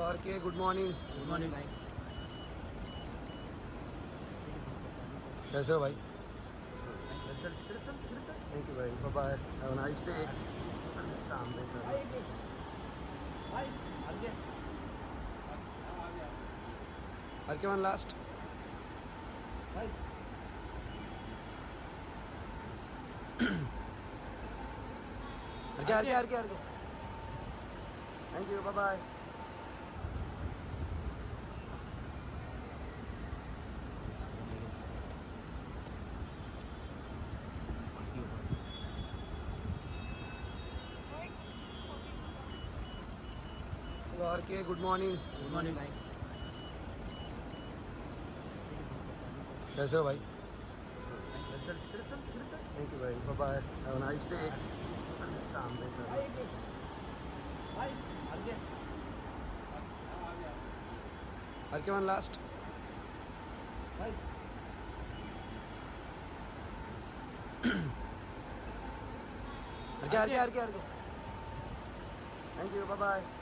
और के good morning. Good morning भाई। कैसे हो भाई? चल चल चल चल चल। थैंक यू भाई, bye bye, have a nice day. काम में सर भाई आगे हर के वन लास्ट भाई। हर के थैंक यू, बाय बाय। और के गुड मॉर्निंग। गुड मॉर्निंग भाई। कैसे हो भाई? चल चल चल चल। थैंक यू भाई, bye bye, have a nice day. काम में सर भाई आगे हर के वन लास्ट भाई। हर के थैंक यू, बाय बाय।